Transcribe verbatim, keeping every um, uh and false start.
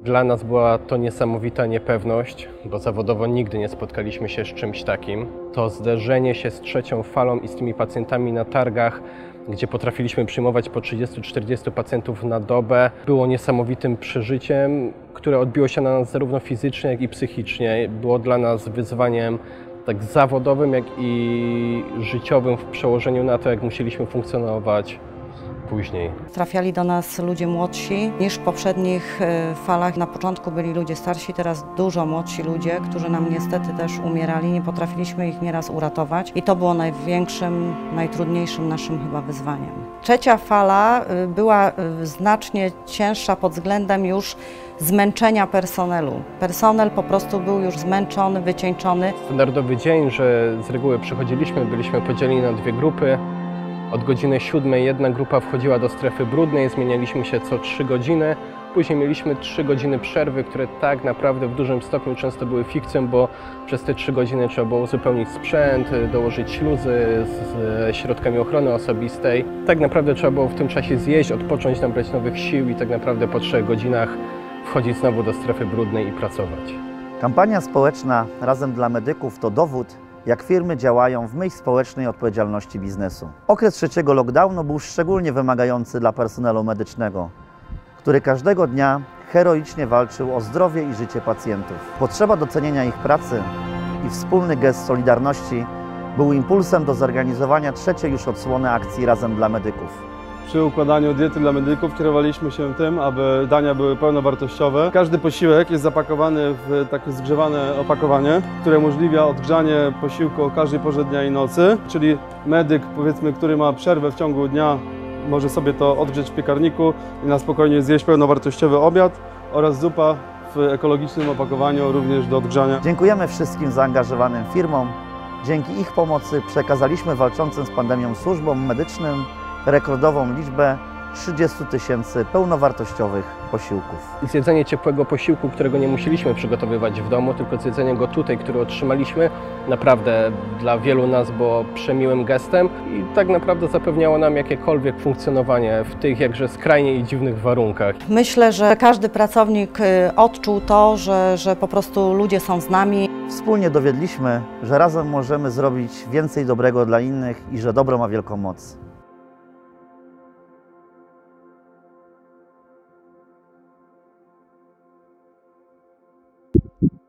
Dla nas była to niesamowita niepewność, bo zawodowo nigdy nie spotkaliśmy się z czymś takim. To zderzenie się z trzecią falą i z tymi pacjentami na targach, gdzie potrafiliśmy przyjmować po trzydziestu czterdziestu pacjentów na dobę, było niesamowitym przeżyciem, które odbiło się na nas zarówno fizycznie, jak i psychicznie. Było dla nas wyzwaniem tak zawodowym, jak i życiowym w przełożeniu na to, jak musieliśmy funkcjonować później. Trafiali do nas ludzie młodsi niż w poprzednich falach. Na początku byli ludzie starsi, teraz dużo młodsi ludzie, którzy nam niestety też umierali. Nie potrafiliśmy ich nieraz uratować i to było największym, najtrudniejszym naszym chyba wyzwaniem. Trzecia fala była znacznie cięższa pod względem już zmęczenia personelu. Personel po prostu był już zmęczony, wycieńczony. Standardowy dzień, że z reguły przychodziliśmy, byliśmy podzieleni na dwie grupy. Od godziny siódmej jedna grupa wchodziła do strefy brudnej, zmienialiśmy się co trzy godziny. Później mieliśmy trzy godziny przerwy, które tak naprawdę w dużym stopniu często były fikcją, bo przez te trzy godziny trzeba było uzupełnić sprzęt, dołożyć śluzy z środkami ochrony osobistej. Tak naprawdę trzeba było w tym czasie zjeść, odpocząć, nabrać nowych sił i tak naprawdę po trzech godzinach wchodzić znowu do strefy brudnej i pracować. Kampania społeczna Razem dla Medyków to dowód, jak firmy działają w myśl społecznej odpowiedzialności biznesu. Okres trzeciego lockdownu był szczególnie wymagający dla personelu medycznego, który każdego dnia heroicznie walczył o zdrowie i życie pacjentów. Potrzeba docenienia ich pracy i wspólny gest solidarności był impulsem do zorganizowania trzeciej już odsłony akcji Razem dla Medyków. Przy układaniu diety dla medyków kierowaliśmy się tym, aby dania były pełnowartościowe. Każdy posiłek jest zapakowany w takie zgrzewane opakowanie, które umożliwia odgrzanie posiłku o każdej porze dnia i nocy. Czyli medyk, powiedzmy, który ma przerwę w ciągu dnia, może sobie to odgrzeć w piekarniku i na spokojnie zjeść pełnowartościowy obiad oraz zupa w ekologicznym opakowaniu również do odgrzania. Dziękujemy wszystkim zaangażowanym firmom. Dzięki ich pomocy przekazaliśmy walczącym z pandemią służbom medycznym rekordową liczbę trzydziestu tysięcy pełnowartościowych posiłków. Zjedzenie ciepłego posiłku, którego nie musieliśmy przygotowywać w domu, tylko zjedzenie go tutaj, który otrzymaliśmy, naprawdę dla wielu nas było przemiłym gestem i tak naprawdę zapewniało nam jakiekolwiek funkcjonowanie w tych jakże skrajnie i dziwnych warunkach. Myślę, że każdy pracownik odczuł to, że, że po prostu ludzie są z nami. Wspólnie dowiedliśmy, że razem możemy zrobić więcej dobrego dla innych i że dobro ma wielką moc. You